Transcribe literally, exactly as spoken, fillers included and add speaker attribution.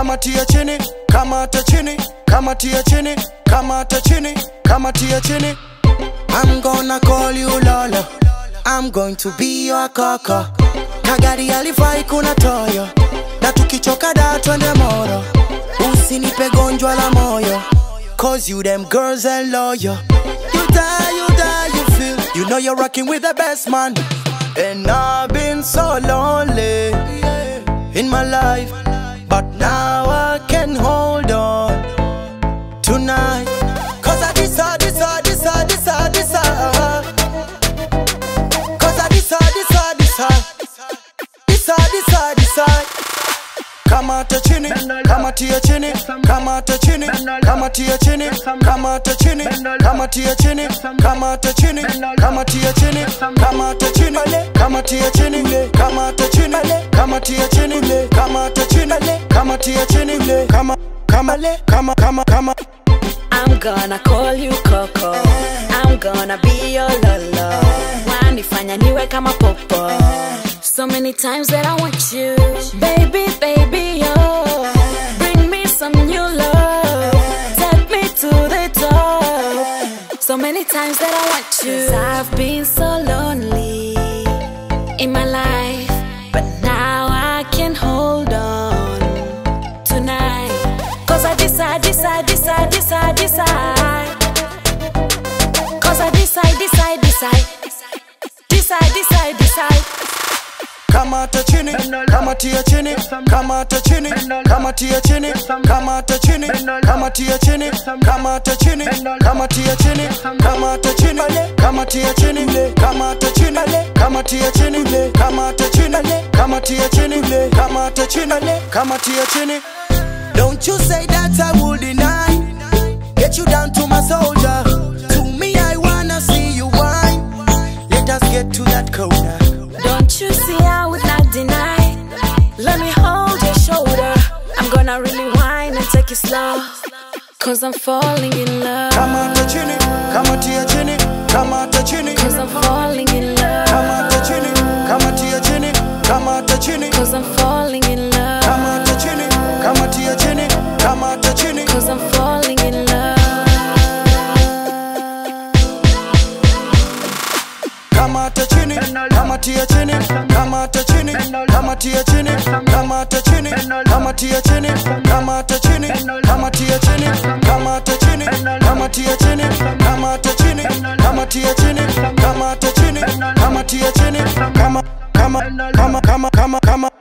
Speaker 1: kamatia chini, kamata chini, kamatia chini, kamata chini, kamatia chini. I'm gonna call you Lola, I'm going to be your kaka. Kagari alifai kuna toyo, na tukichoka da twende moro. Usinipe gonjwa la moyo, cause you them girls and loyal. You die, you die, you feel, you know you're rocking with the best man. And I've been so lonely in my life, but now I can hold on tonight. Cause I decide, decide, decide, decide, decide. Cause I decide, decide, decide. Decide, decide, decide. Kamata chini, kamatia chini, kamata chini, kamatia chini, kamata chini, kamatia chini, kamata chini, kamatia chini, kamata chini, kamatia chini, kamata chini, kamatia chini, kamata chini, kamatia chini, kama kama kama kama kama.
Speaker 2: I'm gonna call you Coco, I'm gonna be your Lolo. Wanifanya niwe kama popo. So many times that I want you, baby, baby, oh. Bring me some new love, take me to the top. So many times that I want you, 'cause I've been so lonely in my life, but now I can hold on tonight. 'Cause I decide, decide, decide, decide, decide. 'Cause I decide, decide, decide. Decide, decide, decide.
Speaker 1: Kamata chini, kamatia chini, kamata chini, kamatia chini, kamata chini, kamatia chini, kamata chini, kamatia chini, kamata chini, kamatia chini, kamata chini, kamatia chini, kamata chini, kamatia chini, kamata chini, kamatia chini. Don't you say that I will deny. Get you down to my soldier. To me I wanna see you whine. Let us get to that corner.
Speaker 2: Don't you see I would not deny. Let me hold your shoulder. I'm gonna really whine and take it slow, 'cause I'm falling in love.
Speaker 1: Kamata chini, kamatia chini, kamata chini,
Speaker 2: 'cause I'm falling in love.
Speaker 1: kamata chini, kamatia chini, kamata chini,
Speaker 2: 'cause I'm falling in love.
Speaker 1: kamata chini, kamatia chini, kamata chini,
Speaker 2: 'cause I'm falling in love.
Speaker 1: kamata chini, kamatia chini, kamata chini, kamatia chini, kamata chini, kamatia chini, kamata chini, kamatia chini, kamata chini, kamatia chini, kamata chini, kamatia chini, kamata chini, kamatia chini, kama kama kama kama kama kama.